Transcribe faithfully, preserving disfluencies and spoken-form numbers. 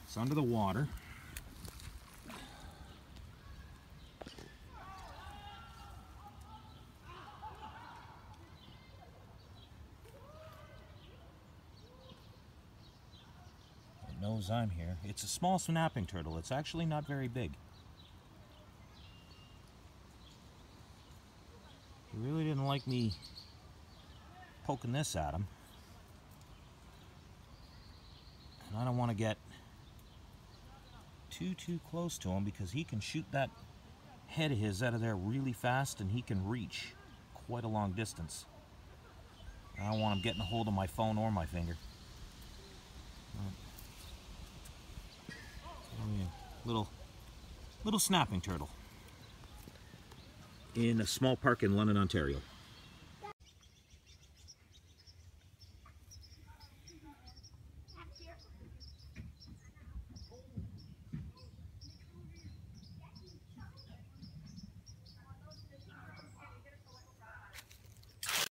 It's under the water. It knows I'm here. It's a small snapping turtle. It's actually not very big. He really didn't like me poking this at him. And I don't want to get too, too close to him because he can shoot that head of his out of there really fast and he can reach quite a long distance. I don't want him getting a hold of my phone or my finger. Little, little snapping turtle in a small park in London, Ontario.